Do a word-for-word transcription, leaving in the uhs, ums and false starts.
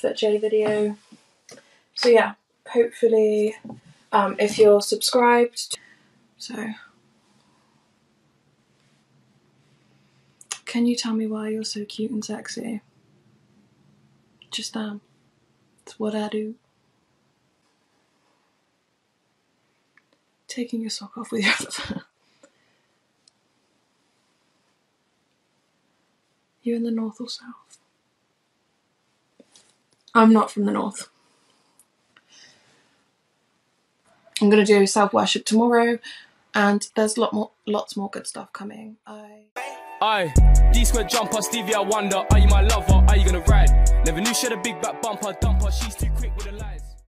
outfit J video. So yeah, hopefully um, if you're subscribed, so can you tell me why you're so cute and sexy? Just am. It's what I do. Taking your sock off with your other. You in the north or south? I'm not from the north. I'm gonna do self-worship tomorrow, and there's a lot more, lots more good stuff coming. I. Aye, D square jumper, Stevie, I wonder, are you my lover? Are you gonna ride? Never knew she had a big back bumper, dumper. She's too quick with the lies.